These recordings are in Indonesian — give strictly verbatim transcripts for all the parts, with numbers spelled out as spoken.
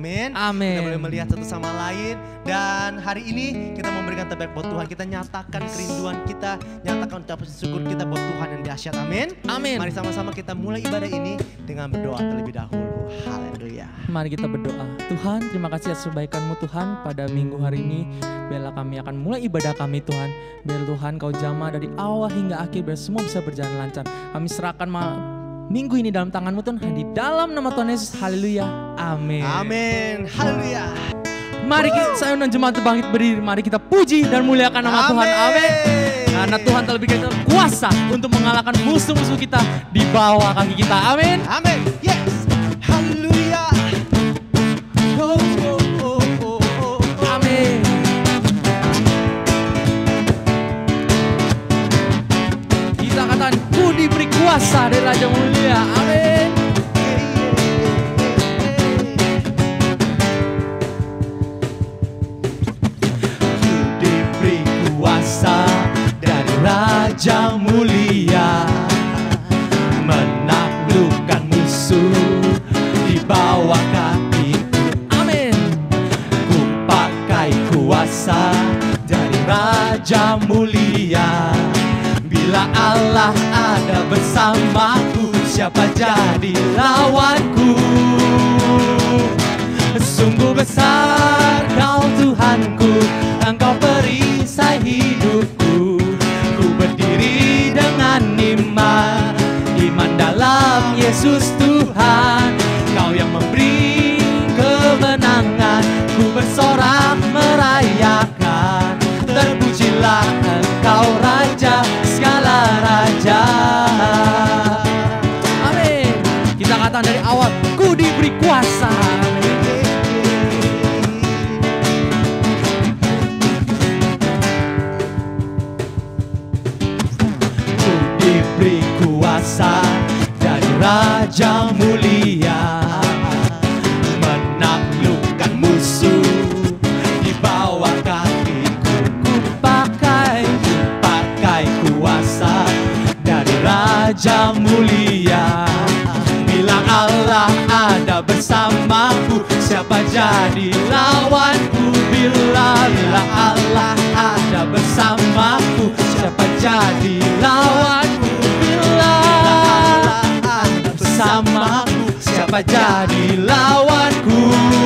amin. Amin. Kita boleh melihat satu sama lain. Dan hari ini kita memberikan terbaik buat Tuhan. Kita nyatakan kerinduan kita, nyatakan ucapan syukur kita buat Tuhan yang dahsyat, amin. Amin. Mari sama-sama kita mulai ibadah ini dengan berdoa terlebih dahulu. Haleluya. Mari kita berdoa. Tuhan, terima kasih atas kebaikan-Mu Tuhan pada minggu hari ini. Biarlah kami akan mulai ibadah kami Tuhan. Biar Tuhan Kau jamah dari awal hingga akhir, biar semua bisa berjalan lancar. Kami serahkan malam minggu ini dalam tangan-Mu Tuhan. Di dalam nama Tuhan Yesus, haleluya, amin. Amin, haleluya. Mari kita, saya undang jemaat bangkit berdiri. Mari kita puji dan muliakan nama Tuhan, amin. Karena Tuhan telah berikan kita kuasa untuk mengalahkan musuh-musuh kita di bawah kaki kita, amin. Amin, yes, haleluya. Oh, oh, oh, oh, oh. Amin. Kita katakan, ku diberi kuasa dari Raja Mulia, amin. Diberi kuasa dari Raja Mulia, menaklukkan musuh di bawah kakiku. Amin. Ku pakai kuasa dari Raja Mulia. Bila Allah ada bersamaku, siapa jadi lawanku? Sungguh besar Kau Tuhanku, Engkau perisai hidupku. Ku berdiri dengan iman, iman dalam Yesus Tuhan. Kau yang memberi kemenangan, ku bersorak merayakan. Terpujilah Engkau Raja segala raja. Amin. Kita katakan dari awal, ku diberi kuasa. Ku diberi kuasa dari Raja Mulia, menaklukkan musuh di bawah kakiku. Ku pakai, ku pakai kuasa dari Raja Mulia. Bila Allah ada bersamaku, siapa jadi lawanku? Bila, bila Allah ada bersamaku, siapa jadi lawanku? Bila Allah ada bersamaku, siapa jadi lawanku?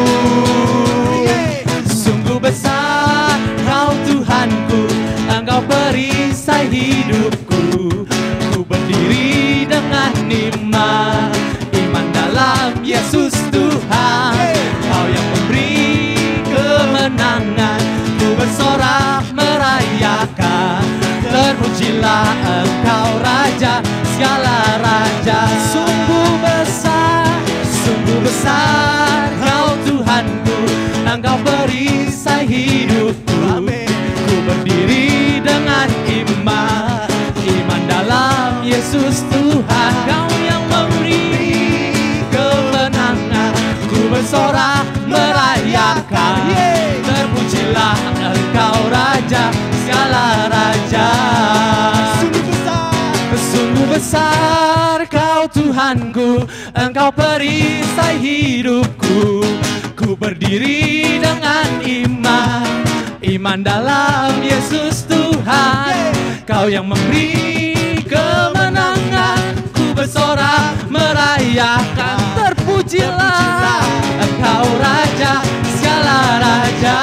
Sungguh besar Kau Tuhanku, Engkau perisai hidupku. Ku berdiri dengan iman, iman dalam Yesus Tuhan. Kau yang memberi kemenangan, ku bersorak merayakan. Terpujilah Engkau Raja segala raja. Sungguh besar, sungguh besar Kau Tuhanku, Engkau perisai hidupku. Ku berdiri dengan iman, iman dalam Yesus Tuhan. Kau yang memberi kemenangan, ku bersorak merayakan. Terpujilah Engkau Raja segala raja. Sungguh besar, sungguh besar Kau Tuhanku, Engkau perisai hidupku. Ku berdiri dengan iman, iman dalam Yesus Tuhan. Kau yang memberi kemenangan, ku bersorak merayakan. Terpujilah Engkau Raja segala raja.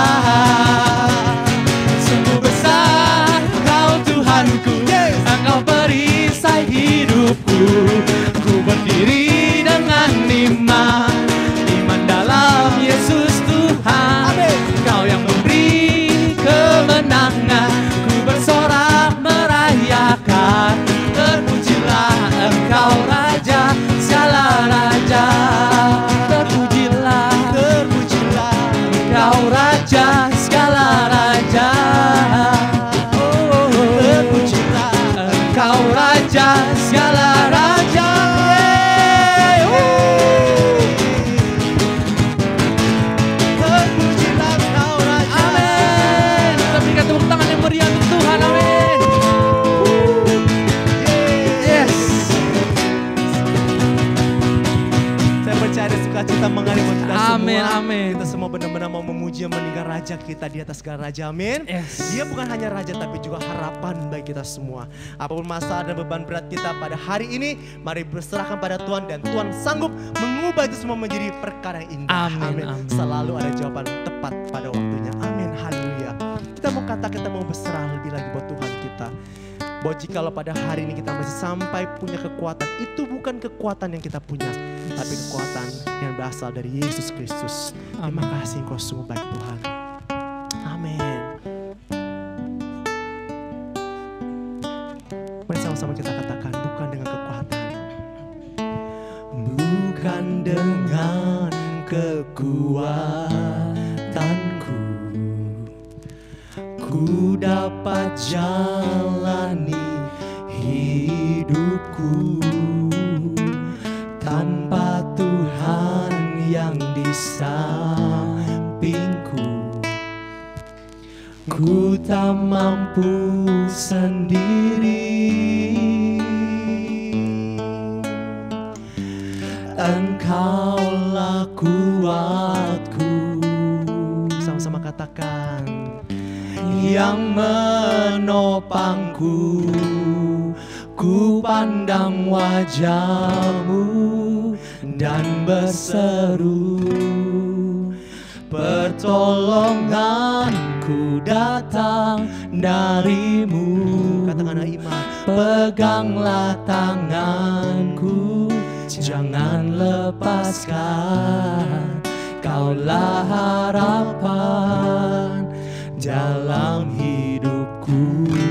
Sungguh besar Kau Tuhanku, Engkau perisai hidupku. Ku berdiri dengan iman, iman dalam Yesus Tuhan. Kau yang memberi kemenangan, ku bersorak merayakan. Terpujilah Engkau Raja segala raja. Terpujilah, Amin. Kita semua benar-benar mau memuji dan meninggikan Raja kita di atas segala raja. Amin. Yes. Dia bukan hanya Raja tapi juga harapan bagi kita semua. Apapun masalah dan beban berat kita pada hari ini, mari berserahkan pada Tuhan dan Tuhan sanggup mengubah itu semua menjadi perkara yang indah. Amin, amin. Selalu ada jawaban tepat pada waktunya. Amin. Haleluya. Kita mau kata kita mau berserah lebih lagi buat Tuhan kita. Bahwa jikalau pada hari ini kita masih sampai punya kekuatan, itu bukan kekuatan yang kita punya, tapi kekuatan yang berasal dari Yesus Kristus. Terima kasih Engkau sungguh baik Tuhan. Amin. Mari sama-sama kita katakan, bukan dengan kekuatan, bukan dengan kekuatanku, ku dapat jalani hidupku tanpa Tuhan yang di sampingku. Ku tak mampu sendiri, Engkaulah kuatku. Sama-sama katakan, yang menopangku, ku pandang wajah-Mu dan berseru, pertolonganku datang dari-Mu. Katakanlah iman, peganglah tanganku, jangan lepaskan, Kaulah harapan dalam hidupku.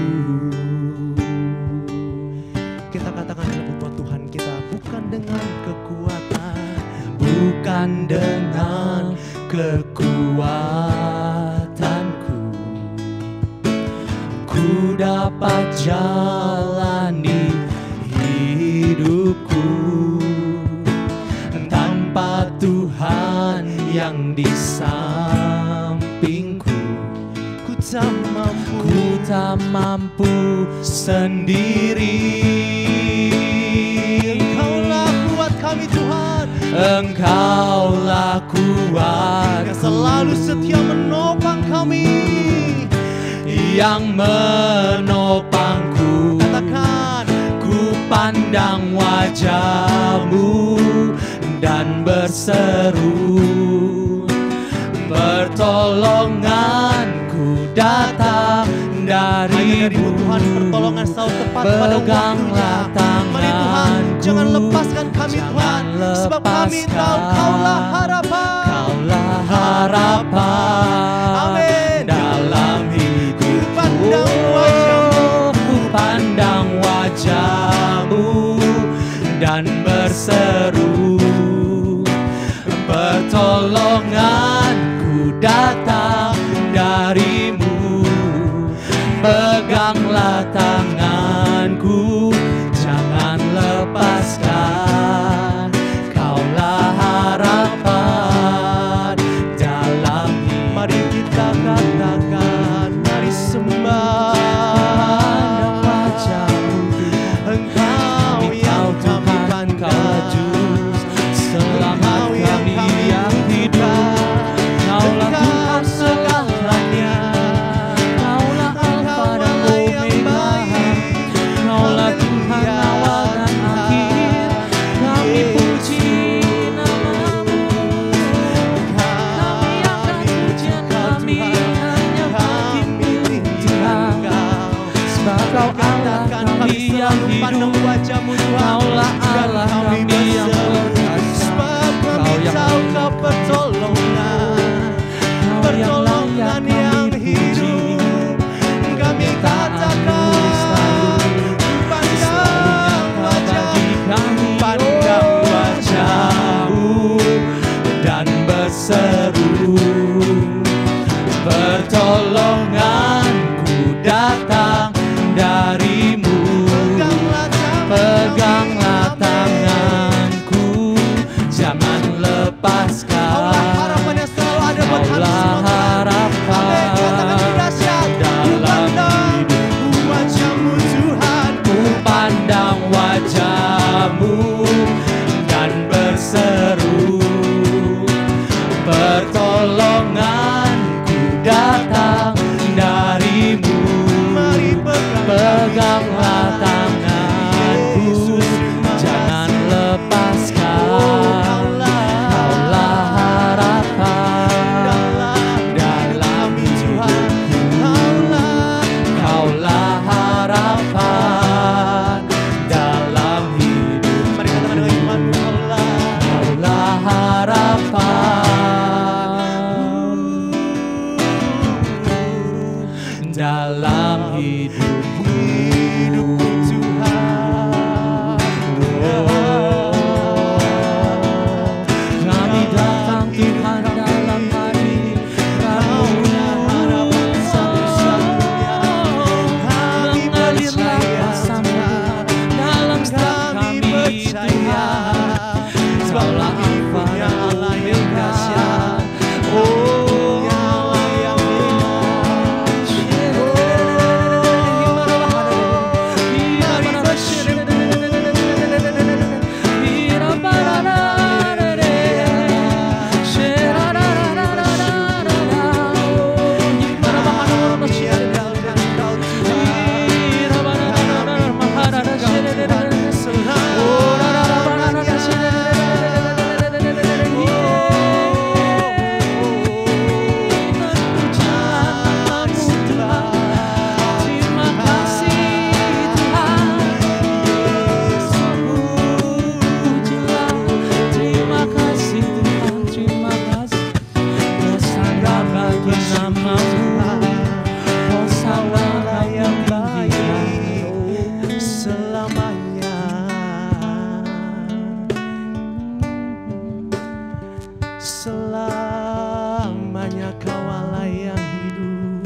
Kita katakan dalam buat Tuhan kita, bukan dengan kekuatan, bukan dengan kekuatanku, ku dapat jalani hidupku tanpa Tuhan yang di sampingku. Ku tak mampu, ku tak mampu sendiri. Engkaulah kuat kami Tuhan, Engkaulah kuat yang selalu setia menopang kami, yang menopangku. Katakan, ku pandang wajah-Mu dan berseru, pertolonganku datang dari-Mu. Tuhan, pertolongan selalu tepat pada waktunya. Mari Tuhan, jangan lepaskan kami Tuhan, sebab kami tahu Kaulah harapan, Kaulah harapan. Amin. Dalam hidup pandang wajah-Mu, pandang wajah-Mu dan berseru, pertolonganku datang dari-Mu. Peganglah tanganku, jangan lepaskan, Kaulah harapan dalam hidup. Mari kita katakan, mari sembah wajah-Mu, Engkau yang kami pandang, selamat kami yang hidup. Kaulah Tuhan segalanya, Kaulah Alfa dan Omega, Kaulah Tuhan awal dan akhir. Kami puji nama-Mu, kami angkat pujian kami hanya bagi-Mu Tuhan, sebab Kau Allah kami yang hidup, Kaulah Allah kami yang berkasa, Kau yang Kau pertolongan, pertolongan yang hidup. Kami katakan, pandang wajah-Mu, pandang wajah-Mu dan berseru, pertolonganku datang dari-Mu. Peganglah tanganku, jangan lepaskan, Kaulah harapan yang selalu ada buat kami semua. Amin. Katakan yang dahsyat, ku pandang wajah-Mu Tuhan, ku pandang wajah-Mu dan berseru, pertolonganku datang darimu. Mari pegang Peganglah tanganku, jangan lepaskan. Kaulah harapan dalam hidupku. Kaulah harapan dalam hidupku. Mari katakan dengan imanmu, Allah. Kaulah harapan dalam hidupku. Hidupku Tuhan. Kami datang Tuhan dalam hari Kamu satu-satunya. Mengalirlah kuasa-Mu dalam setiap kami Tuhan. Kaulah Alfa dan Omega. Oh, selamanya Kau Allah yang hidup.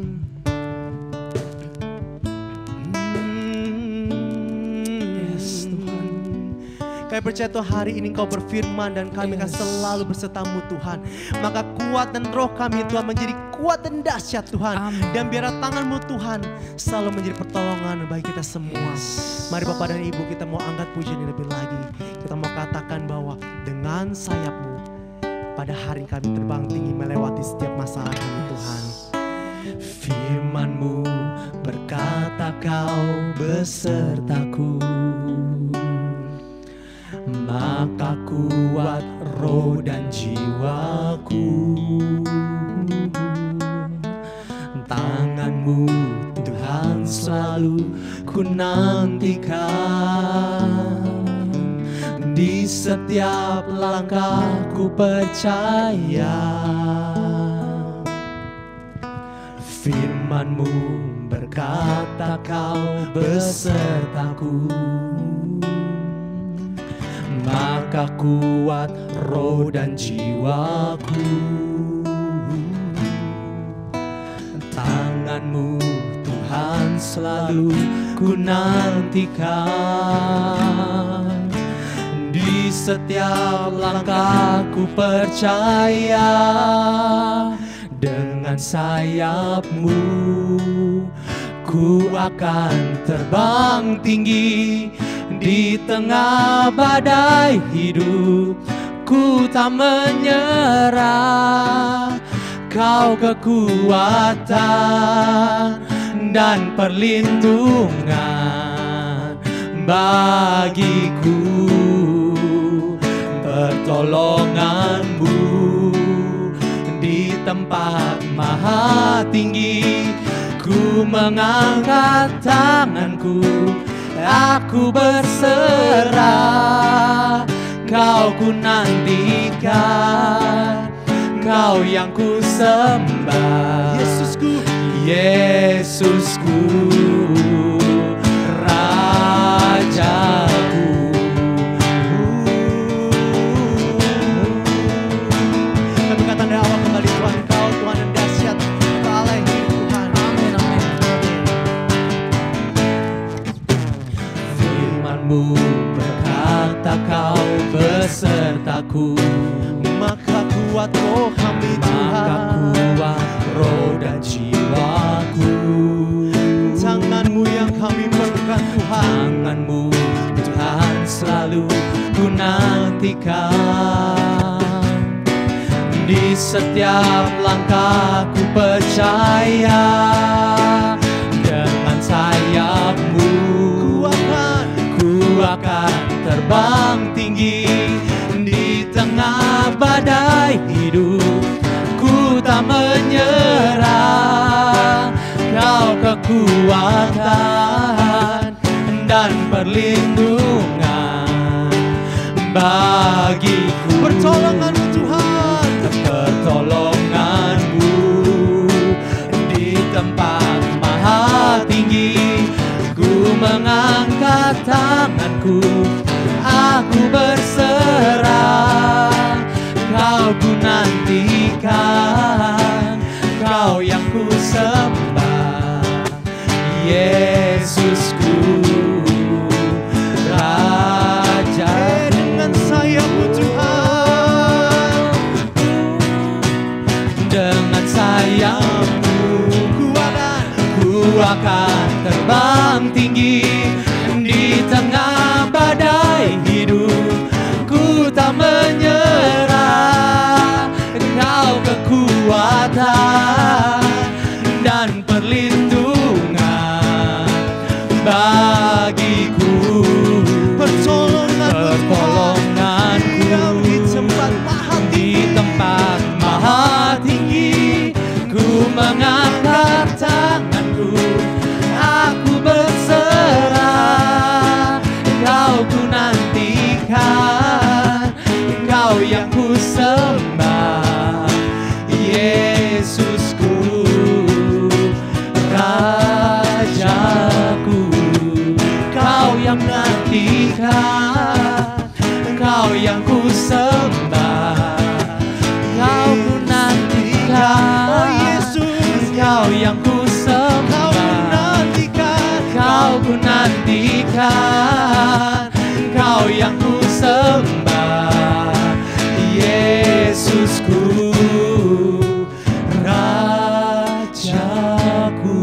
Yes Tuhan. Kami percaya Tuhan hari ini Kau berfirman dan kami akan selalu bersertamu Tuhan. Maka kuat dan roh kami Tuhan menjadi kuat dan dahsyat Tuhan. Amin. Dan biarlah tangan-Mu Tuhan selalu menjadi pertolongan bagi kita semua. Mari Bapak dan Ibu, kita mau angkat pujian ini lebih lagi. Kita mau katakan bahwa dengan sayap-Mu pada hari kami terbang tinggi melewati setiap masalah kami Tuhan. Firman-Mu berkata Kau besertaku, maka kuat roh dan jiwaku. Tangan-Mu Tuhan selalu ku nantikan. Di setiap langkahku percaya, firman-Mu berkata Kau besertaku, maka kuat roh dan jiwaku. Tangan-Mu Tuhan selalu ku nantikan. Di setiap langkahku percaya, dengan sayap-Mu ku akan terbang tinggi. Di tengah badai hidup ku tak menyerah. Kau kekuatan dan perlindungan bagiku. Pertolongan-Mu di tempat maha tinggi. Ku mengangkat tanganku, aku berserah. Kau ku nantikan, Kau yang ku sembah. Yesusku, Yesusku, Rajaku. Kami katakan dari awal kembali Tuhan, Kau Tuhan yang dahsyat, Kau Allah yang hidup Tuhan. Amin, amin. Firman-Mu berkata Kau besertaku, maka kuat roh kami Tuhan. Maka kuat roh dan jiwaku. Tangan-Mu yang kami perlukan Tuhan. Tangan-Mu Tuhan selalu ku nantikan. Di setiap langkahku percaya, dengan sayap-Mu Ku akan, ku akan terbang tinggi. Di tengah badai hidup ku tak menyerah. Kau kekuatan dan perlindungan bagiku. pertolongan-Mu Tuhan, Pertolongan-Mu di tempat maha tinggi. Ku mengangkat tanganku, aku berserah. Kau ku nantikan, Kau yang ku sembah, Yesusku, Raja. dengan sayap-Mu Tuhan, Dengan sayap-Mu ku akan, ku akan terbang tinggi. Di tengah badai hidup ku tak menyerah. Kau kekuatan dan perlindungan bagiku. pertolongan-Mu Tuhan, Pertolonganku di tempat maha di tempat maha tinggi. Ku mengangkat tanganku, aku berserah. Kau ku nantikan, Kau yang ku sembah, Yesusku, Rajaku. Kau yang nantikan, Kau yang ku sembah, Kau ku nantikan. Oh Yesus, Kau yang ku Kau sembah, menantikan, Kau ku nantikan. Kau yang ku sembah, Yesusku, Rajaku.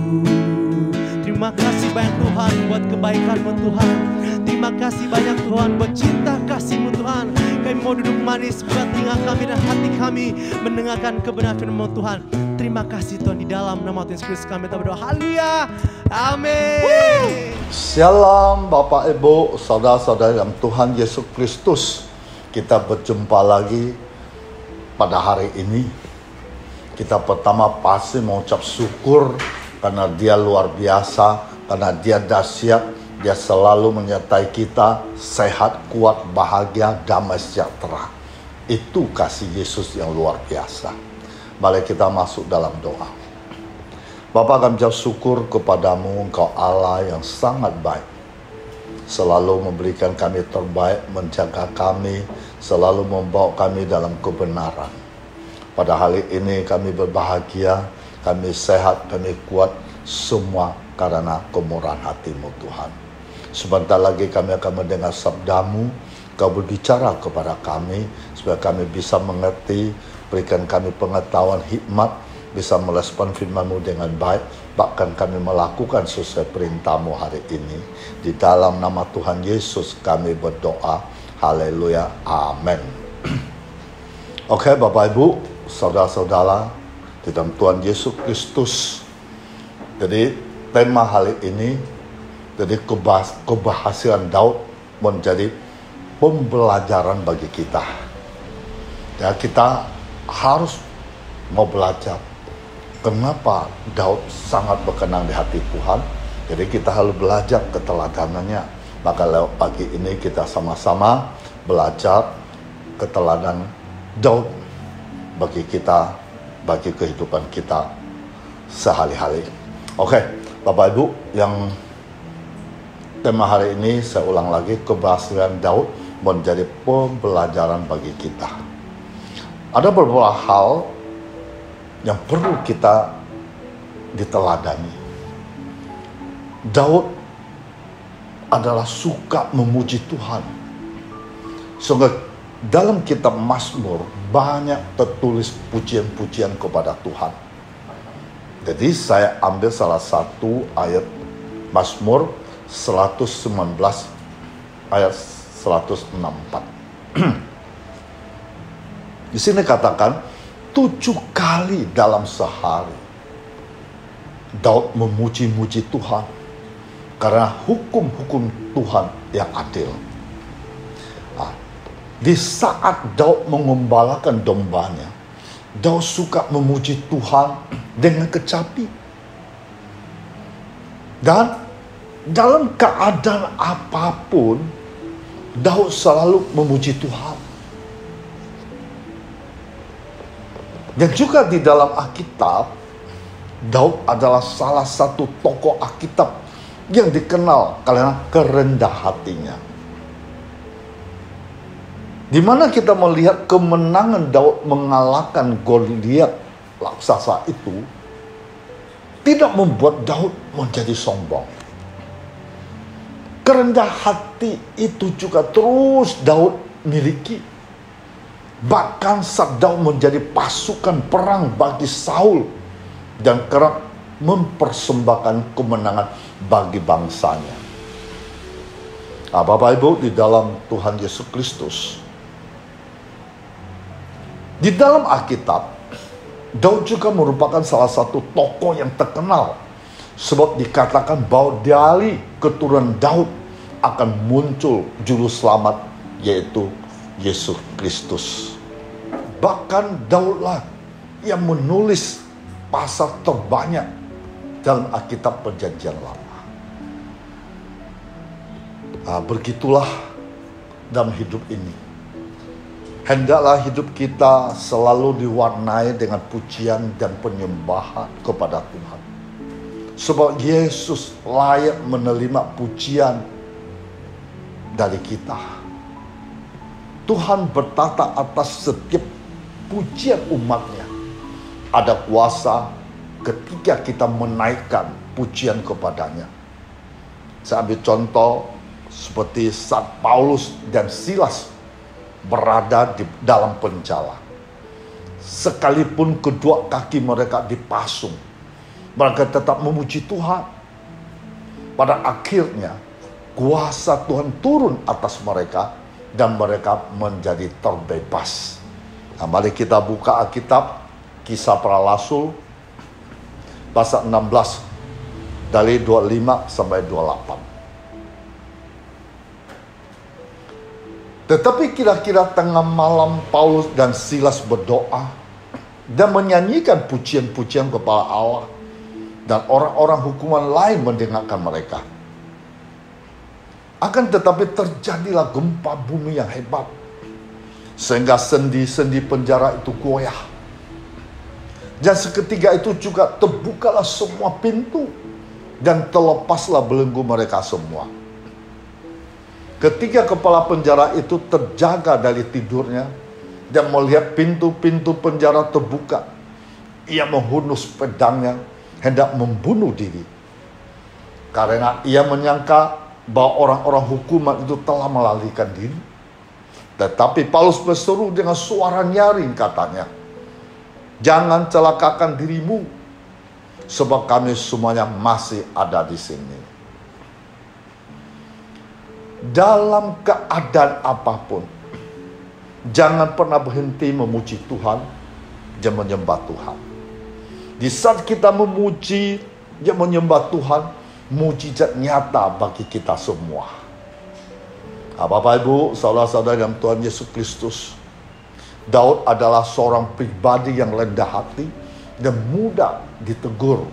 Terima kasih banyak Tuhan buat kebaikan-Mu Tuhan. Terima kasih banyak Tuhan buat cinta kasih-Mu Tuhan. Kami mau duduk manis buat telinga kami dan hati kami mendengarkan kebenaran firman-Mu Tuhan. Terima kasih Tuhan, di dalam nama Tuhan Yesus Kristus kami telah berdoa. Haleluya. Amin. Shalom Bapak Ibu, saudara-saudara dalam Tuhan Yesus Kristus. Kita berjumpa lagi pada hari ini. Kita pertama pasti mengucap syukur karena Dia luar biasa, karena Dia dahsyat. Dia selalu menyertai kita, sehat, kuat, bahagia, damai sejahtera. Itu kasih Yesus yang luar biasa. Mari kita masuk dalam doa. Bapa, kami ucap syukur kepadamu, Engkau Allah yang sangat baik. Selalu memberikan kami terbaik, menjaga kami, selalu membawa kami dalam kebenaran. Pada hari ini kami berbahagia, kami sehat, kami kuat, semua karena kemurahan hati-Mu Tuhan. Sebentar lagi kami akan mendengar sabda-Mu, Kau berbicara kepada kami, supaya kami bisa mengerti, berikan kami pengetahuan hikmat, bisa merespon firman-Mu dengan baik, bahkan kami melakukan sesuai perintah-Mu hari ini. Di dalam nama Tuhan Yesus kami berdoa. Haleluya. Amin. Oke, Bapak Ibu, saudara-saudara di dalam Tuhan Yesus Kristus. Jadi tema hari ini, jadi kebahas, keberhasilan Daud menjadi pembelajaran bagi kita. Ya, kita harus mau belajar kenapa Daud sangat berkenan di hati Tuhan. Jadi kita harus belajar keteladanannya. Maka lewat pagi ini kita sama-sama belajar keteladan Daud bagi kita, bagi kehidupan kita sehari-hari. Oke, Bapak Ibu, yang tema hari ini saya ulang lagi, keberhasilan Daud menjadi pembelajaran bagi kita. Ada beberapa hal yang perlu kita diteladani. Daud adalah suka memuji Tuhan. Sehingga dalam kitab Mazmur banyak tertulis pujian-pujian kepada Tuhan. Jadi saya ambil salah satu ayat Mazmur seratus sembilan belas ayat seratus enam puluh empat. Di sini katakan tujuh kali dalam sehari Daud memuji-muji Tuhan karena hukum-hukum Tuhan yang adil. Nah, di saat Daud mengembalakan dombanya, Daud suka memuji Tuhan dengan kecapi. Dan dalam keadaan apapun, Daud selalu memuji Tuhan. Dan juga di dalam Alkitab, Daud adalah salah satu tokoh Alkitab yang dikenal karena kerendah hatinya. Di mana kita melihat kemenangan Daud mengalahkan Goliat raksasa itu tidak membuat Daud menjadi sombong. Kerendah hati itu juga terus Daud miliki. Bahkan saat Daud menjadi pasukan perang bagi Saul dan kerap mempersembahkan kemenangan bagi bangsanya. Nah, Bapak Ibu di dalam Tuhan Yesus Kristus, di dalam Alkitab, Daud juga merupakan salah satu tokoh yang terkenal. Sebab dikatakan bahwa dari keturunan Daud akan muncul juru selamat, yaitu Yesus Kristus. Bahkan Daudlah yang menulis pasal terbanyak dalam Alkitab Perjanjian Lama. Nah, begitulah dalam hidup ini. Hendaklah hidup kita selalu diwarnai dengan pujian dan penyembahan kepada Tuhan. Sebab Yesus layak menerima pujian dari kita. Tuhan bertata atas setiap pujian umatnya. Ada kuasa ketika kita menaikkan pujian kepadanya. Saya ambil contoh seperti saat Paulus dan Silas berada di dalam penjara. Sekalipun kedua kaki mereka dipasung, mereka tetap memuji Tuhan. Pada akhirnya kuasa Tuhan turun atas mereka dan mereka menjadi terbebas. Nah, mari kita buka Alkitab Kisah Para Rasul pasal enam belas dari dua puluh lima sampai dua puluh delapan. Tetapi kira-kira tengah malam Paulus dan Silas berdoa dan menyanyikan pujian-pujian kepada Allah, dan orang-orang hukuman lain mendengarkan mereka. Akan tetapi terjadilah gempa bumi yang hebat, sehingga sendi-sendi penjara itu goyah. Dan seketika itu juga terbukalah semua pintu dan terlepaslah belenggu mereka semua. Ketika kepala penjara itu terjaga dari tidurnya dan melihat pintu-pintu penjara terbuka, ia menghunus pedangnya hendak membunuh diri. Karena ia menyangka bahwa orang-orang hukuman itu telah melarikan diri. Tetapi Paulus berseru dengan suara nyaring, katanya, "Jangan celakakan dirimu, sebab kami semuanya masih ada di sini." Dalam keadaan apapun, jangan pernah berhenti memuji Tuhan dan menyembah Tuhan. Di saat kita memuji dan menyembah Tuhan, mujizat nyata bagi kita semua. Bapak Ibu, saudara-saudara dalam Tuhan Yesus Kristus, Daud adalah seorang pribadi yang rendah hati dan mudah ditegur.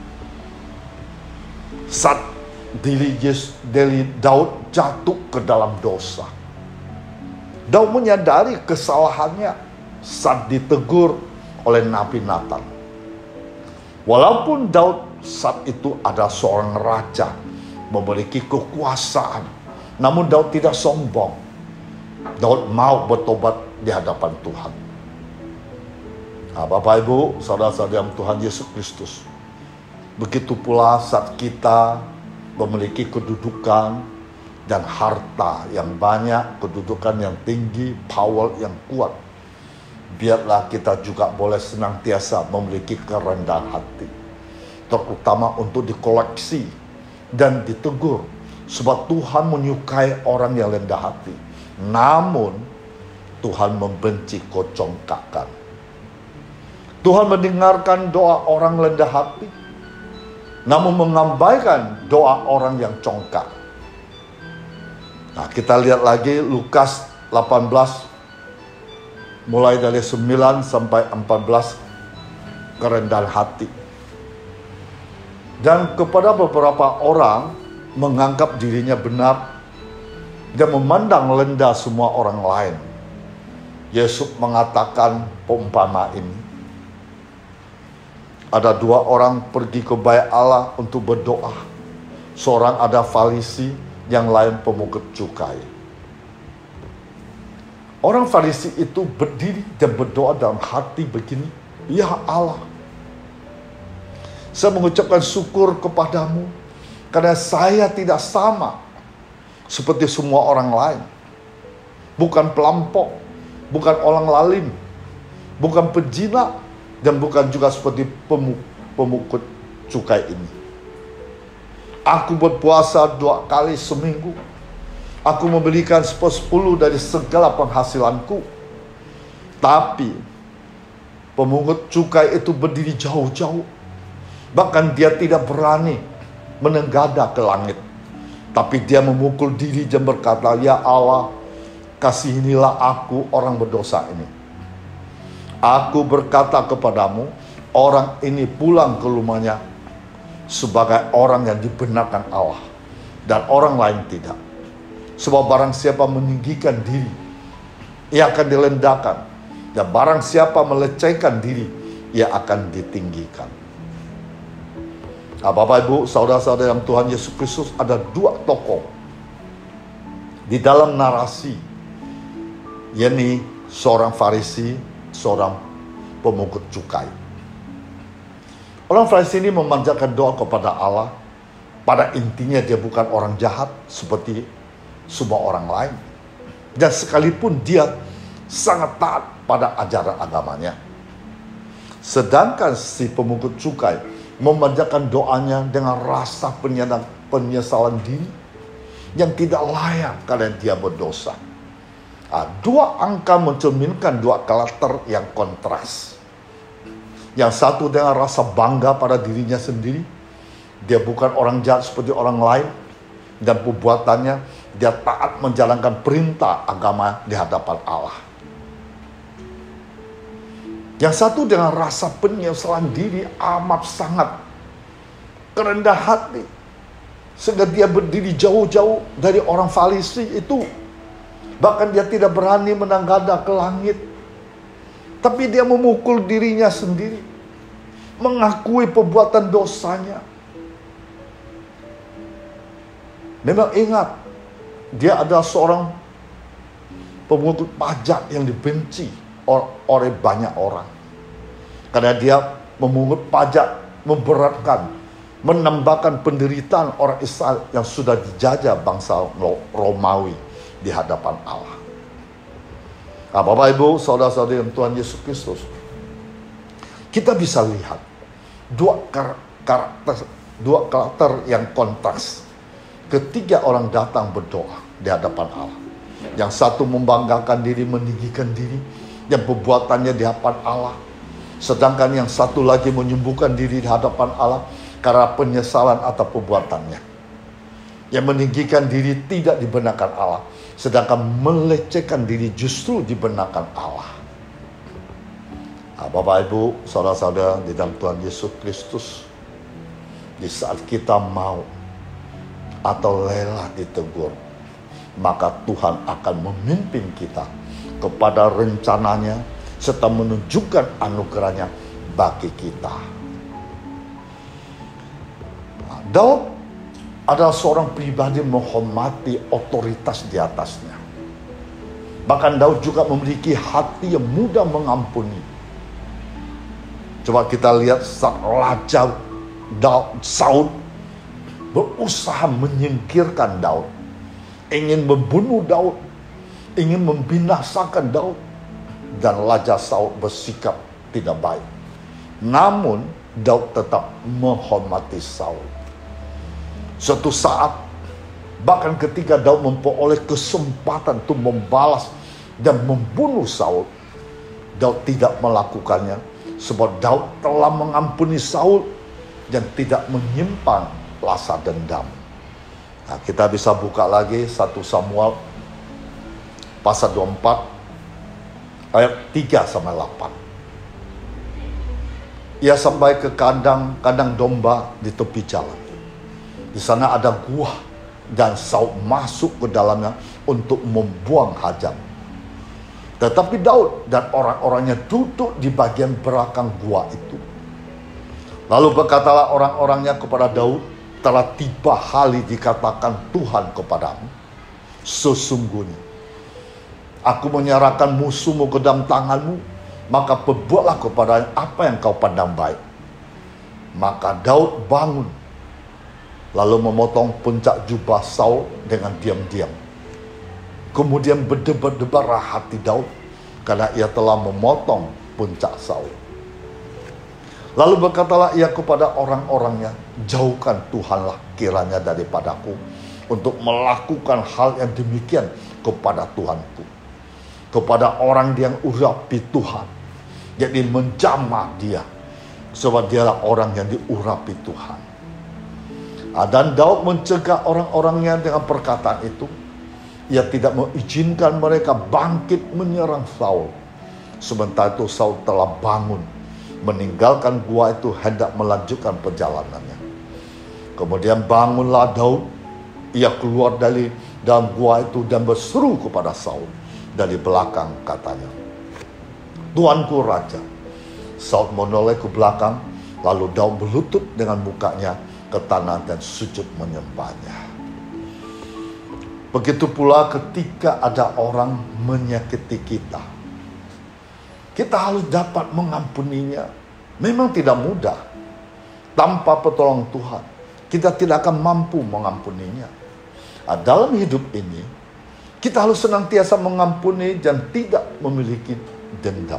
Saat diri, diri Daud jatuh ke dalam dosa, Daud menyadari kesalahannya saat ditegur oleh Nabi Nathan. Walaupun Daud saat itu adalah seorang raja, memiliki kekuasaan, namun Daud tidak sombong. Daud mau bertobat di hadapan Tuhan. Nah, Bapak Ibu, saudara-saudara Tuhan Yesus Kristus, begitu pula saat kita memiliki kedudukan dan harta yang banyak, kedudukan yang tinggi, power yang kuat, biarlah kita juga boleh senantiasa memiliki kerendahan hati, terutama untuk dikoleksi dan ditegur, sebab Tuhan menyukai orang yang rendah hati. Namun Tuhan membenci kocongkakan. Tuhan mendengarkan doa orang rendah hati, namun mengabaikan doa orang yang congkak. Nah, kita lihat lagi Lukas delapan belas, mulai dari sembilan sampai empat belas, kerendahan hati. Dan kepada beberapa orang menganggap dirinya benar dan memandang rendah semua orang lain, Yesus mengatakan peumpamaan ini. Ada dua orang pergi ke bait Allah untuk berdoa. Seorang ada Farisi, yang lain pemungut cukai. Orang Farisi itu berdiri dan berdoa dalam hati begini, "Ya Allah, saya mengucapkan syukur kepadamu karena saya tidak sama seperti semua orang lain. Bukan pelampok, bukan orang lalim, bukan pezina, dan bukan juga seperti pemukut cukai ini. Aku berpuasa dua kali seminggu. Aku memberikan sepersepuluh dari segala penghasilanku. Tapi pemungut cukai itu berdiri jauh-jauh. Bahkan dia tidak berani menengadah ke langit. Tapi dia memukul diri dan berkata, "Ya Allah, kasihinilah aku orang berdosa ini. Aku berkata kepadamu, orang ini pulang ke rumahnya sebagai orang yang dibenarkan Allah, dan orang lain tidak. Sebab barang siapa meninggikan diri, ia akan direndahkan. Dan barang siapa melecehkan diri, ia akan ditinggikan." Nah, Bapak Ibu, saudara-saudara yang Tuhan Yesus Kristus, ada dua tokoh di dalam narasi, yakni seorang Farisi, seorang pemungut cukai. Orang Farisi ini memanjatkan doa kepada Allah. Pada intinya dia bukan orang jahat seperti semua orang lain. Dan sekalipun dia sangat taat pada ajaran agamanya. Sedangkan si pemungut cukai memanjatkan doanya dengan rasa penyesalan diri yang tidak layak karena dia berdosa. Nah, dua angka mencerminkan dua karakter yang kontras. Yang satu dengan rasa bangga pada dirinya sendiri. Dia bukan orang jahat seperti orang lain. Dan perbuatannya, dia taat menjalankan perintah agama di hadapan Allah. Yang satu dengan rasa penyesalan diri amat sangat kerendah hati. Sehingga dia berdiri jauh-jauh dari orang Farisi itu. Bahkan dia tidak berani menengadah ke langit. Tapi dia memukul dirinya sendiri. Mengakui perbuatan dosanya. Memang ingat, dia adalah seorang pemungut pajak yang dibenci oleh banyak orang. Karena dia memungut pajak, memberatkan, menambahkan penderitaan orang Israel yang sudah dijajah bangsa Romawi di hadapan Allah. Nah, Bapak Ibu, saudara-saudari yang Tuhan Yesus Kristus, kita bisa lihat dua karakter, dua karakter yang kontras ketika orang datang berdoa di hadapan Allah. Yang satu membanggakan diri, meninggikan diri, yang perbuatannya di hadapan Allah. Sedangkan yang satu lagi menyembuhkan diri di hadapan Allah karena penyesalan atas perbuatannya. Yang meninggikan diri tidak dibenarkan Allah, sedangkan melecehkan diri justru dibenarkan Allah. Nah, Bapak Ibu, saudara-saudara di dalam Tuhan Yesus Kristus, di saat kita mau atau rela ditegur, maka Tuhan akan memimpin kita kepada rencananya serta menunjukkan anugerahnya bagi kita. Nah, Daud adalah seorang pribadi menghormati otoritas di atasnya. Bahkan Daud juga memiliki hati yang mudah mengampuni. Coba kita lihat saat Raja Daud, Saul berusaha menyingkirkan Daud, ingin membunuh Daud, ingin membinasakan Daud, dan Raja Saul bersikap tidak baik. Namun Daud tetap menghormati Saul. Suatu saat, bahkan ketika Daud memperoleh kesempatan untuk membalas dan membunuh Saul, Daud tidak melakukannya sebab Daud telah mengampuni Saul dan tidak menyimpan rasa dendam. Nah, kita bisa buka lagi satu Samuel pasal dua puluh empat ayat tiga sampai delapan. Ia sampai ke kandang kandang domba di tepi jalan. Di sana ada gua dan Saul masuk ke dalamnya untuk membuang hajat. Tetapi Daud dan orang-orangnya duduk di bagian belakang gua itu. Lalu berkatalah orang-orangnya kepada Daud, telah tiba hari dikatakan Tuhan kepadamu, sesungguhnya aku menyerahkan musuhmu ke dalam tanganmu, maka perbuatlah kepada apa yang kau pandang baik. Maka Daud bangun, lalu memotong puncak jubah Saul dengan diam-diam. Kemudian berdebar-debarlah hati Daud, karena ia telah memotong puncak Saul. Lalu berkatalah ia kepada orang-orangnya, jauhkan Tuhanlah kiranya daripadaku, untuk melakukan hal yang demikian kepada Tuhanku, kepada orang yang urapi Tuhan. Jadi menjamah dia, sebab dialah orang yang diurapi Tuhan. Dan Daud mencegah orang-orangnya dengan perkataan itu. Ia tidak mengizinkan mereka bangkit menyerang Saul. Sementara itu Saul telah bangun, meninggalkan gua itu hendak melanjutkan perjalanannya. Kemudian bangunlah Daud. Ia keluar dari dalam gua itu dan berseru kepada Saul dari belakang, katanya, Tuanku Raja. Saul menoleh ke belakang, lalu Daud berlutut dengan mukanya ke tanah dan sujud menyembahnya. Begitu pula ketika ada orang menyakiti kita, kita harus dapat mengampuninya. Memang tidak mudah. Tanpa pertolongan Tuhan, kita tidak akan mampu mengampuninya. Nah, dalam hidup ini, kita harus senantiasa mengampuni dan tidak memiliki dendam.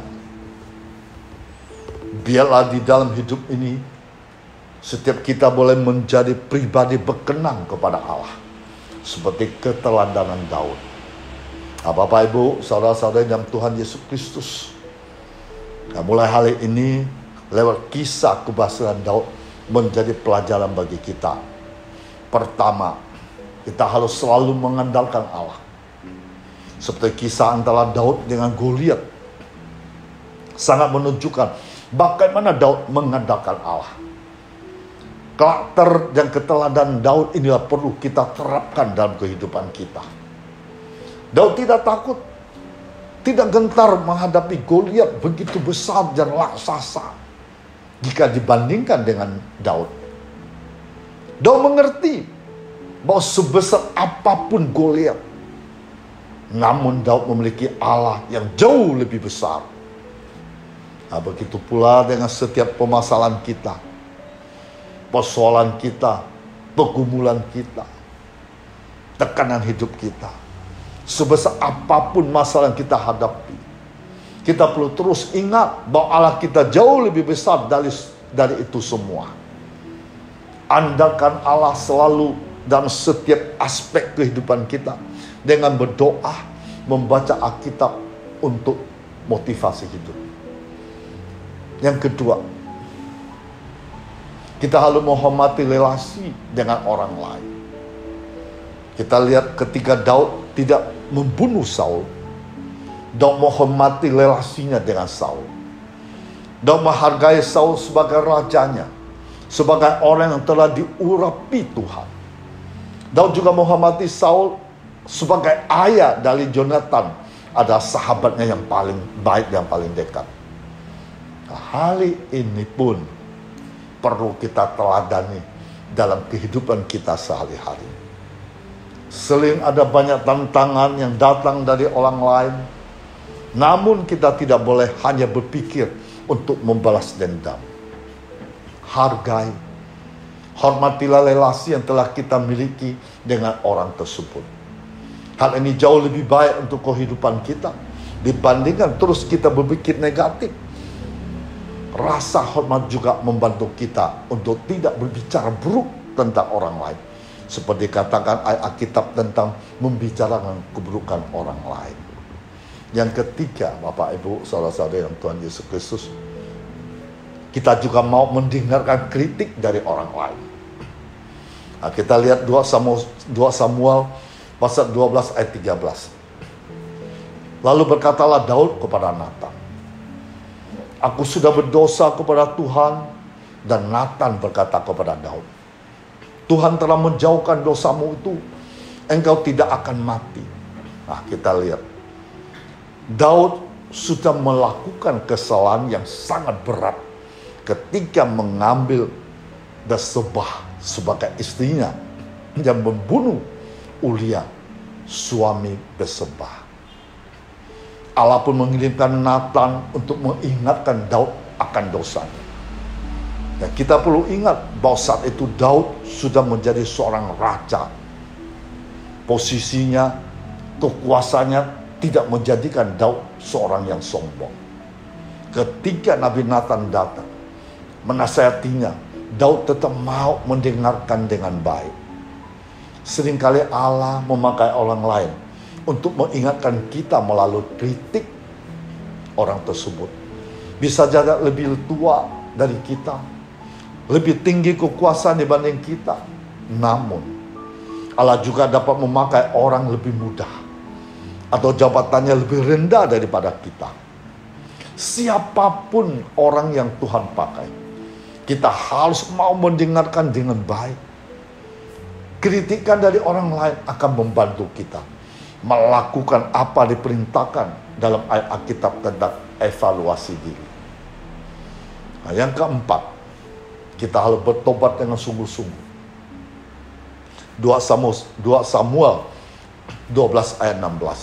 Biarlah di dalam hidup ini, setiap kita boleh menjadi pribadi berkenan kepada Allah, seperti keteladanan Daud. Nah, Bapak Ibu, saudara-saudara dalam Tuhan Yesus Kristus, nah, mulai hari ini, lewat kisah keberhasilan Daud menjadi pelajaran bagi kita. Pertama, kita harus selalu mengandalkan Allah. Seperti kisah antara Daud dengan Goliat, sangat menunjukkan bagaimana Daud mengandalkan Allah. Karakter dan keteladanan Daud inilah perlu kita terapkan dalam kehidupan kita. Daud tidak takut, tidak gentar menghadapi Goliat begitu besar dan raksasa jika dibandingkan dengan Daud. Daud mengerti bahwa sebesar apapun Goliat, namun Daud memiliki Allah yang jauh lebih besar. Nah, begitu pula dengan setiap permasalahan kita, persoalan kita, pergumulan kita, tekanan hidup kita. Sebesar apapun masalah yang kita hadapi, kita perlu terus ingat bahwa Allah kita jauh lebih besar dari, dari itu semua. Andalkan Allah selalu dalam setiap aspek kehidupan kita dengan berdoa, membaca Alkitab untuk motivasi hidup. Yang kedua, kita harus menghormati relasi dengan orang lain. Kita lihat ketika Daud tidak membunuh Saul, Daud menghormati relasinya dengan Saul. Daud menghargai Saul sebagai rajanya, sebagai orang yang telah diurapi Tuhan. Daud juga menghormati Saul sebagai ayah dari Jonathan, adalah sahabatnya yang paling baik, yang paling dekat. Nah, hari ini pun perlu kita teladani dalam kehidupan kita sehari-hari. Sering ada banyak tantangan yang datang dari orang lain, namun kita tidak boleh hanya berpikir untuk membalas dendam. Hargai, hormatilah relasi yang telah kita miliki dengan orang tersebut. Hal ini jauh lebih baik untuk kehidupan kita dibandingkan terus kita berpikir negatif. Rasa hormat juga membantu kita untuk tidak berbicara buruk tentang orang lain. Seperti katakan ayat Alkitab tentang membicarakan keburukan orang lain. Yang ketiga, Bapak Ibu, saudara-saudara yang Tuhan Yesus Kristus, kita juga mau mendengarkan kritik dari orang lain. Nah, kita lihat dua Samuel, dua Samuel pasal dua belas ayat tiga belas. Lalu berkatalah Daud kepada Natan, aku sudah berdosa kepada Tuhan. Dan Natan berkata kepada Daud, Tuhan telah menjauhkan dosamu itu, engkau tidak akan mati. Nah, kita lihat, Daud sudah melakukan kesalahan yang sangat berat ketika mengambil Batseba sebagai istrinya dan membunuh Uria, suami Batseba. Allah pun mengirimkan Natan untuk mengingatkan Daud akan dosanya. Dan kita perlu ingat bahwa saat itu Daud sudah menjadi seorang raja. Posisinya, kekuasaannya tidak menjadikan Daud seorang yang sombong. Ketika Nabi Natan datang, menasihatinya, Daud tetap mau mendengarkan dengan baik. Seringkali Allah memakai orang lain untuk mengingatkan kita melalui kritik orang tersebut. Bisa jadi lebih tua dari kita, lebih tinggi kekuasaan dibanding kita. Namun, Allah juga dapat memakai orang lebih muda atau jabatannya lebih rendah daripada kita. Siapapun orang yang Tuhan pakai, kita harus mau mendengarkan dengan baik. Kritikan dari orang lain akan membantu kita melakukan apa diperintahkan dalam ayat Alkitab tentang evaluasi diri. Nah, yang keempat, kita harus bertobat dengan sungguh-sungguh. dua Samuel, dua Samuel dua belas ayat enam belas.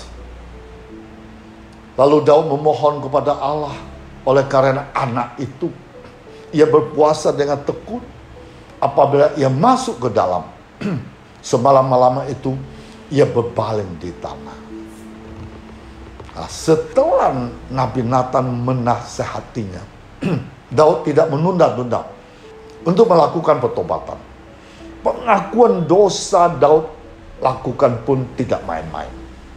Lalu Daud memohon kepada Allah oleh karena anak itu. Ia berpuasa dengan tekun apabila ia masuk ke dalam. Semalam-malam itu ia berbaring di tanah. Nah, setelah Nabi Natan menasehatinya, Daud tidak menunda-nunda untuk melakukan pertobatan. Pengakuan dosa Daud lakukan pun tidak main-main.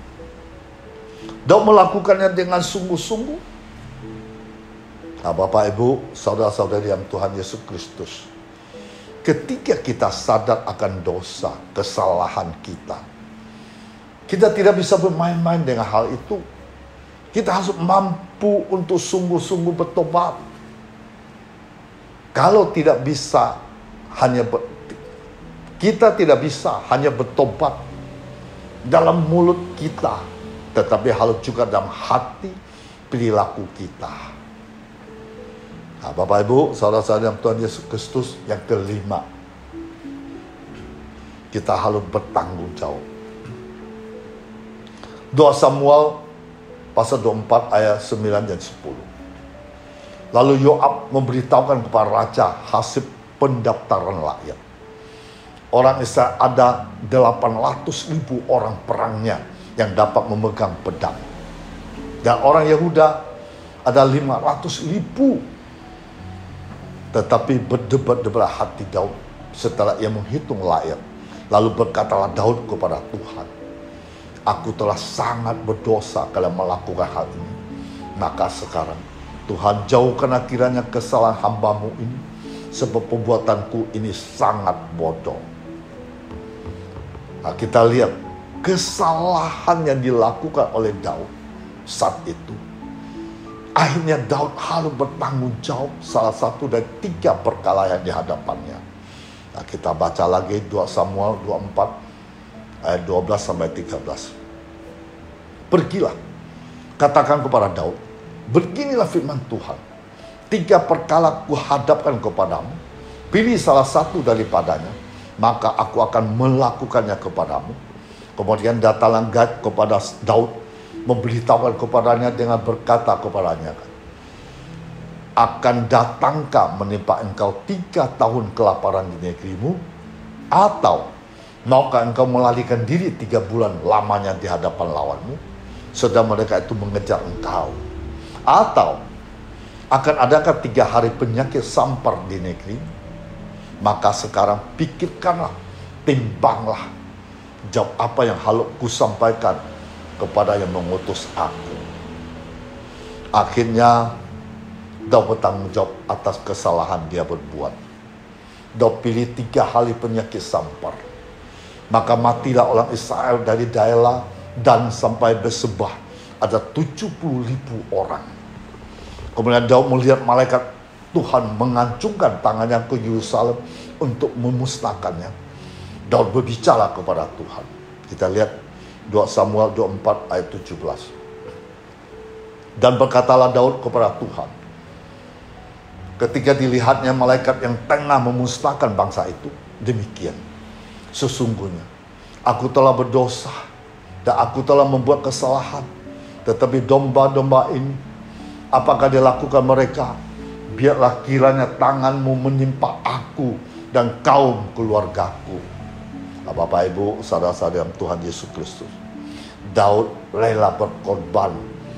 Daud melakukannya dengan sungguh-sungguh. Nah, Bapak Ibu, saudara-saudari yang Tuhan Yesus Kristus, ketika kita sadar akan dosa, kesalahan kita, kita tidak bisa bermain-main dengan hal itu. Kita harus mampu untuk sungguh-sungguh bertobat. Kalau tidak bisa hanya ber, kita tidak bisa hanya bertobat dalam mulut kita, tetapi harus juga dalam hati perilaku kita. Nah, Bapak Ibu, saudara-saudara yang Tuhan Yesus Kristus, yang kelima, kita harus bertanggung jawab. dua Samuel pasal dua puluh empat ayat sembilan dan sepuluh. Lalu Yoab memberitahukan kepada raja hasil pendaftaran rakyat. Orang Israel ada delapan ratus ribu orang perangnya yang dapat memegang pedang. Dan orang Yehuda ada lima ratus ribu. Tetapi berdebar-debar hati Daud setelah ia menghitung rakyat. Lalu berkatalah Daud kepada Tuhan, aku telah sangat berdosa kalau melakukan hal ini. Maka sekarang Tuhan jauhkan kiranya kesalahan hambamu ini, sebab perbuatanku ini sangat bodoh. Nah, kita lihat kesalahan yang dilakukan oleh Daud saat itu. Akhirnya Daud harus bertanggung jawab salah satu dari tiga perkara yang di hadapannya. Nah, kita baca lagi dua Samuel dua puluh empat ayat dua belas sampai tiga belas. Pergilah, katakan kepada Daud, beginilah firman Tuhan, tiga perkara kuhadapkan kepadamu, pilih salah satu daripadanya, maka aku akan melakukannya kepadamu. Kemudian datanglah Gad kepada Daud, memberitahukan kepadanya dengan berkata kepadanya, akan datangkah menimpa engkau tiga tahun kelaparan di negerimu, atau maukah engkau melarikan diri tiga bulan lamanya di hadapan lawanmu, sedang mereka itu mengejar engkau? Atau akan adakah tiga hari penyakit sampar di negeri? Maka sekarang pikirkanlah, timbanglah, jawab apa yang harus kusampaikan kepada yang mengutus aku. Akhirnya Daud bertanggung jawab atas kesalahan dia berbuat. Daud pilih tiga kali penyakit sampar. Maka matilah orang Israel dari daerah dan sampai bersebah. Ada tujuh puluh ribu orang. Kemudian Daud melihat malaikat Tuhan mengancungkan tangannya ke Yerusalem untuk memusnahkannya. Daud berbicara kepada Tuhan. Kita lihat dua Samuel dua puluh empat ayat tujuh belas. Dan berkatalah Daud kepada Tuhan, ketika dilihatnya malaikat yang tengah memusnahkan bangsa itu, demikian, sesungguhnya aku telah berdosa dan aku telah membuat kesalahan. Tetapi domba-domba ini, apakah dilakukan mereka? Biarlah kiranya tanganmu menimpa aku dan kaum keluargaku. Bapak, Ibu, saudara-saudara Tuhan Yesus Kristus, Daud rela berkorban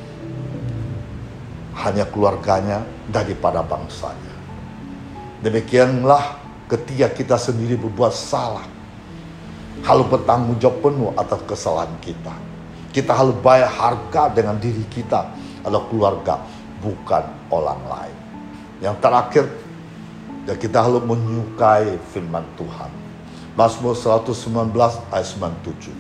hanya keluarganya daripada bangsanya. Demikianlah ketika kita sendiri berbuat salah, harus bertanggung jawab penuh atas kesalahan kita. Kita harus bayar harga dengan diri kita adalah keluarga, bukan orang lain. Yang terakhir, ya kita harus menyukai firman Tuhan. Mazmur seratus sembilan belas ayat sembilan puluh tujuh.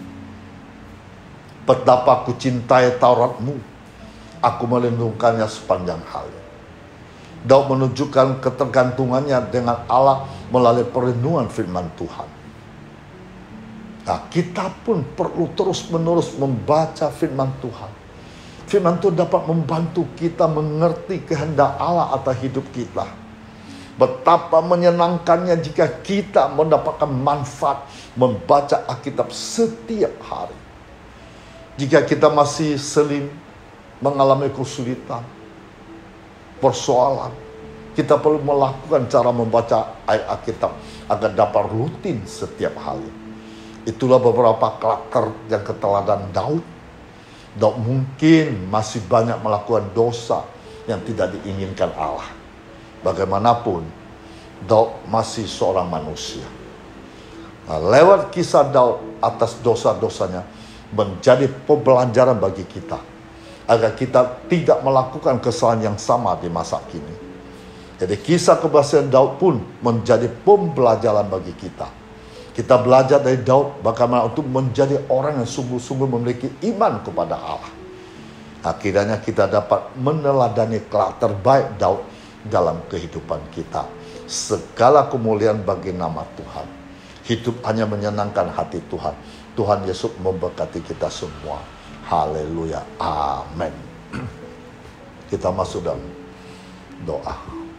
Betapa ku cintai Tauratmu, aku melindunginya sepanjang hari. Daud menunjukkan ketergantungannya dengan Allah melalui perenungan firman Tuhan. Nah, kita pun perlu terus-menerus membaca firman Tuhan. Firman Tuhan dapat membantu kita mengerti kehendak Allah atas hidup kita. Betapa menyenangkannya jika kita mendapatkan manfaat membaca Alkitab setiap hari. Jika kita masih seling mengalami kesulitan, persoalan, kita perlu melakukan cara membaca ayat Alkitab agar dapat rutin setiap hari. Itulah beberapa karakter yang keteladan Daud. Daud mungkin masih banyak melakukan dosa yang tidak diinginkan Allah. Bagaimanapun, Daud masih seorang manusia. Nah, lewat kisah Daud atas dosa-dosanya menjadi pembelajaran bagi kita, agar kita tidak melakukan kesalahan yang sama di masa kini. Jadi kisah keberhasilan Daud pun menjadi pembelajaran bagi kita. Kita belajar dari Daud bagaimana untuk menjadi orang yang sungguh-sungguh memiliki iman kepada Allah. Akhirnya kita dapat meneladani karakter baik Daud dalam kehidupan kita. Segala kemuliaan bagi nama Tuhan. Hidup hanya menyenangkan hati Tuhan. Tuhan Yesus memberkati kita semua. Haleluya. Amin. Kita masuk dalam doa.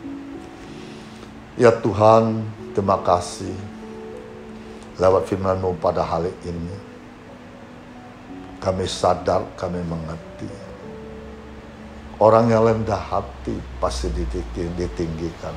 Ya Tuhan, terima kasih lewat firman-Mu pada hari ini. Kami sadar, kami mengerti. Orang yang rendah hati pasti ditinggikan.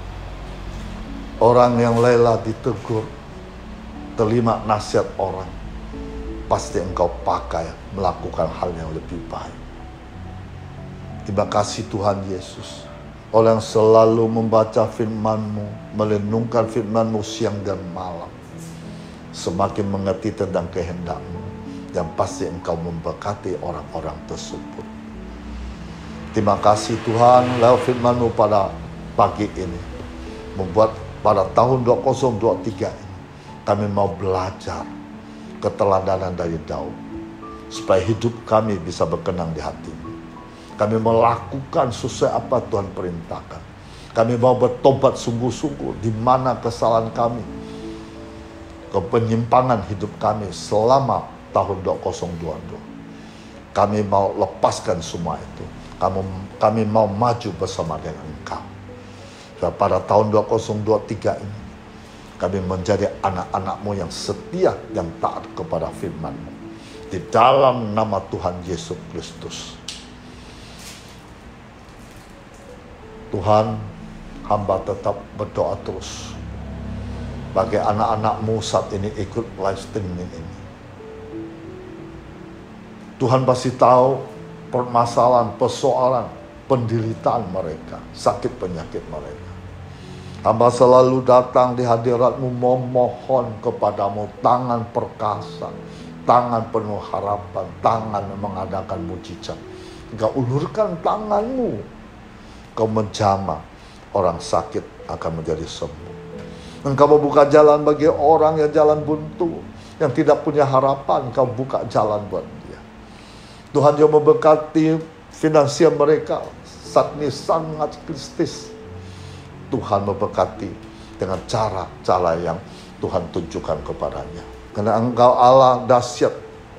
Orang yang rela ditegur, terima nasihat orang, pasti Engkau pakai melakukan hal yang lebih baik. Terima kasih Tuhan Yesus. Orang yang selalu membaca firman-Mu, merenungkan firman-Mu siang dan malam, semakin mengerti tentang kehendak-Mu, yang pasti Engkau memberkati orang-orang tersebut. Terima kasih Tuhan, lewat firman-Mu pada pagi ini, membuat pada tahun dua ribu dua puluh tiga ini, kami mau belajar keteladanan dari Daud, supaya hidup kami bisa berkenan di hati-Mu. Kami melakukan sesuai apa Tuhan perintahkan. Kami mau bertobat sungguh-sungguh di mana kesalahan kami, ke penyimpangan hidup kami selama tahun dua ribu dua puluh dua. Kami mau lepaskan semua itu. Kami, kami mau maju bersama dengan Engkau. Dan pada tahun dua ribu dua puluh tiga ini, kami menjadi anak-anak-Mu yang setia, yang taat kepada firman-Mu. Di dalam nama Tuhan Yesus Kristus. Tuhan, hamba tetap berdoa terus bagi anak-anak-Mu saat ini ikut live streaming ini. Tuhan pasti tahu permasalahan, persoalan, penderitaan mereka, sakit penyakit mereka. Hamba selalu datang di hadirat-Mu memohon kepadamu tangan perkasa, tangan penuh harapan, tangan yang mengadakan mujizat. Engkau ulurkan tanganmu, Engkau menjamah, orang sakit akan menjadi sembuh. Engkau membuka jalan bagi orang yang jalan buntu, yang tidak punya harapan, Engkau buka jalan buat dia. Tuhan juga memberkati finansial mereka saat ini sangat kritis. Tuhan memberkati dengan cara-cara yang Tuhan tunjukkan kepadanya. Karena Engkau Allah dahsyat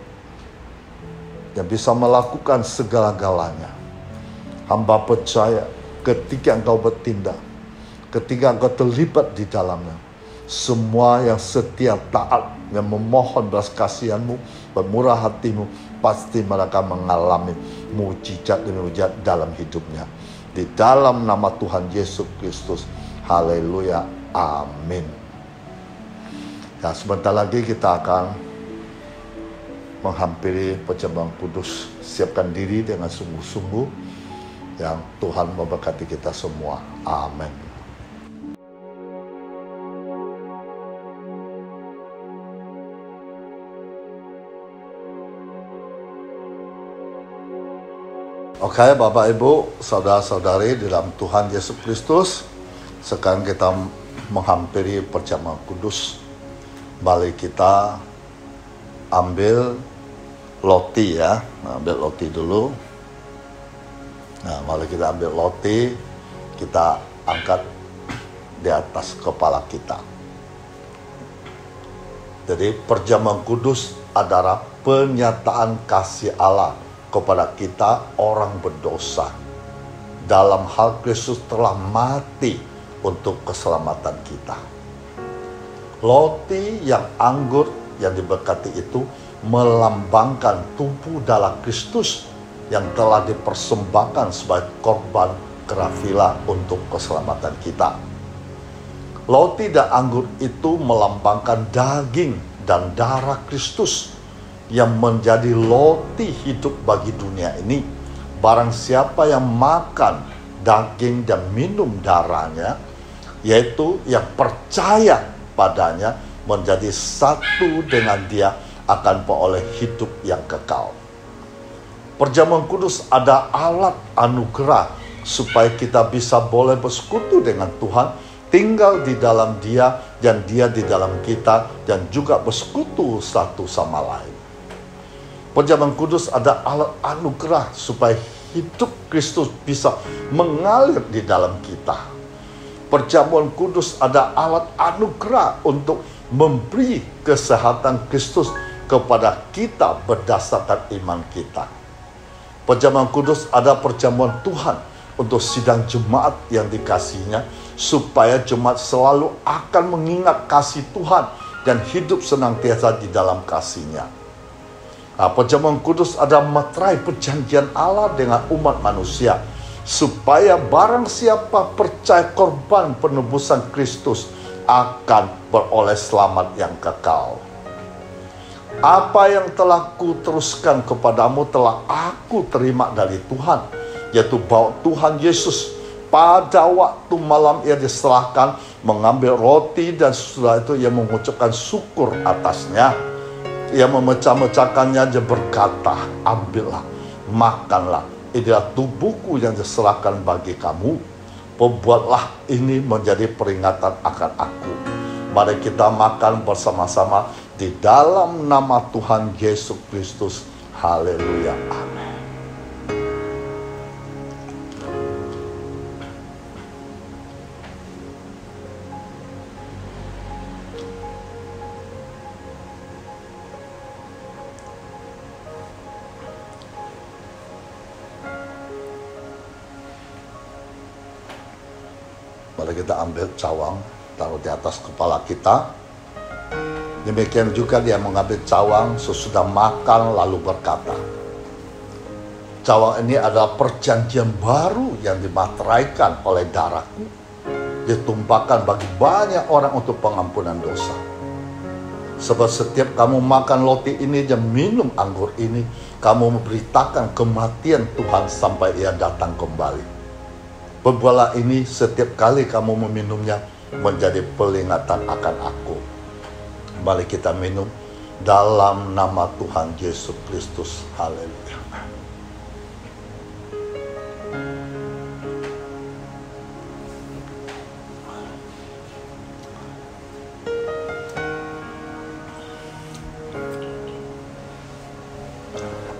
yang bisa melakukan segala-galanya. Hamba percaya ketika Engkau bertindak, ketika Engkau terlibat di dalamnya, semua yang setia taat, yang memohon belas kasihan-Mu, bermurah hati-Mu, pasti mereka mengalami mujizat demi mujizat dalam hidupnya. Di dalam nama Tuhan Yesus Kristus. Haleluya. Amin. Ya, sebentar lagi kita akan menghampiri perjamuan kudus. Siapkan diri dengan sungguh-sungguh, yang Tuhan memberkati kita semua. Amin. Oke, Bapak Ibu, saudara-saudari di dalam Tuhan Yesus Kristus, sekarang kita menghampiri perjamuan kudus. Mari kita ambil roti ya, ambil roti dulu. Nah, mari kita ambil roti, kita angkat di atas kepala kita. Jadi perjamuan kudus adalah penyataan kasih Allah kepada kita orang berdosa. Dalam hal Kristus telah mati untuk keselamatan kita. Roti yang anggur yang diberkati itu melambangkan tubuh darah Kristus yang telah dipersembahkan sebagai korban kerafilah untuk keselamatan kita. Roti dan anggur itu melambangkan daging dan darah Kristus yang menjadi roti hidup bagi dunia ini. Barang siapa yang makan daging dan minum darahnya, yaitu yang percaya padanya, menjadi satu dengan dia, akan beroleh hidup yang kekal. Perjamuan kudus ada alat anugerah supaya kita bisa boleh bersekutu dengan Tuhan, tinggal di dalam dia dan dia di dalam kita, dan juga bersekutu satu sama lain. Perjamuan kudus ada alat anugerah supaya hidup Kristus bisa mengalir di dalam kita. Perjamuan kudus ada alat anugerah untuk memberi kesehatan Kristus kepada kita berdasarkan iman kita. Perjamuan kudus ada perjamuan Tuhan untuk sidang jemaat yang dikasihinya, supaya jemaat selalu akan mengingat kasih Tuhan dan hidup senantiasa di dalam kasih-Nya. Nah, perjamuan kudus ada materai perjanjian Allah dengan umat manusia, supaya barang siapa percaya korban penebusan Kristus akan beroleh selamat yang kekal. Apa yang telah kuteruskan kepadamu telah aku terima dari Tuhan, yaitu bahwa Tuhan Yesus pada waktu malam ia diserahkan mengambil roti, dan setelah itu ia mengucapkan syukur atasnya. Ia memecah-mecahkannya, dia berkata, ambillah, makanlah, inilah tubuhku yang diserahkan bagi kamu. Perbuatlah ini menjadi peringatan akan aku. Mari kita makan bersama-sama di dalam nama Tuhan Yesus Kristus. Haleluya. Amin. Mari kita ambil cawang, taruh di atas kepala kita. Demikian juga dia mengambil cawang sesudah makan lalu berkata, cawang ini adalah perjanjian baru yang dimateraikan oleh darahku, ditumpahkan bagi banyak orang untuk pengampunan dosa. Sebab setiap kamu makan roti ini dan minum anggur ini, kamu memberitakan kematian Tuhan sampai ia datang kembali. Perbuatlah ini setiap kali kamu meminumnya menjadi peringatan akan aku. Mari kita minum dalam nama Tuhan Yesus Kristus. Haleluya.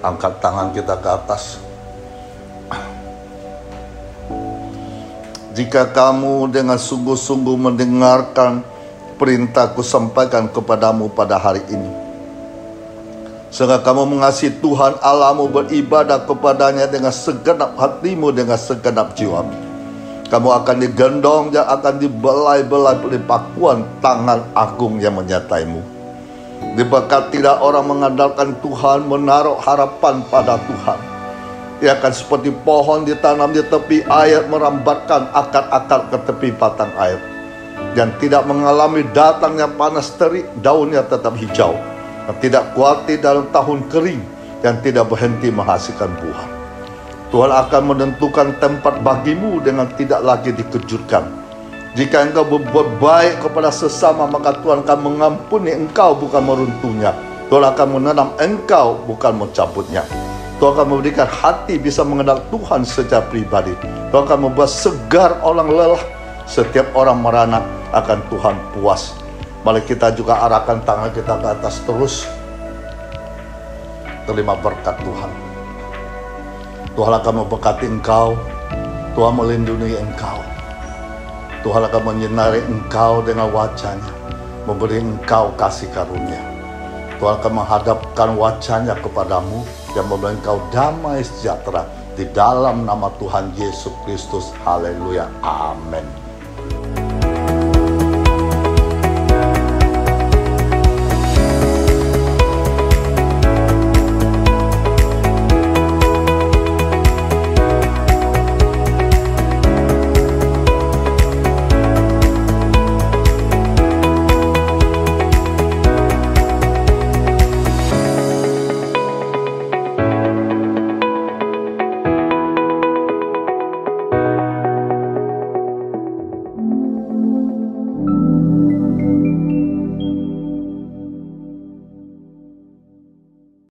Angkat tangan kita ke atas. Jika kamu dengan sungguh-sungguh mendengarkan perintahku sampaikan kepadamu pada hari ini, sehingga kamu mengasihi Tuhan Allahmu, beribadah kepadanya dengan segenap hatimu, dengan segenap jiwamu, kamu akan digendong dan akan dibelai-belai oleh pakuan tangan agung yang menyertaimu. Diberkatilah orang mengandalkan Tuhan, menaruh harapan pada Tuhan. Ia akan seperti pohon ditanam di tepi air, merambatkan akar-akar ke tepi batang air, dan tidak mengalami datangnya panas terik, daunnya tetap hijau, dan tidak khawatir dalam tahun kering, dan tidak berhenti menghasilkan buah. Tuhan akan menentukan tempat bagimu dengan tidak lagi dikejutkan. Jika engkau berbuat baik kepada sesama, maka Tuhan akan mengampuni engkau, bukan meruntuhnya. Tuhan akan menanam engkau, bukan mencabutnya. Tuhan akan memberikan hati bisa mengenal Tuhan secara pribadi. Tuhan akan membuat segar orang lelah. Setiap orang merana akan Tuhan puas. Mari kita juga arahkan tangan kita ke atas terus. Terima berkat Tuhan. Tuhan akan memberkati engkau. Tuhan melindungi engkau. Tuhan akan menyinari engkau dengan wajah-Nya, memberi engkau kasih karunia. Tuhan akan menghadapkan wajah-Nya kepadamu dan memberi engkau damai sejahtera di dalam nama Tuhan Yesus Kristus. Haleluya. Amin.